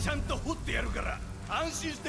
ちゃんと掘ってやるから安心して。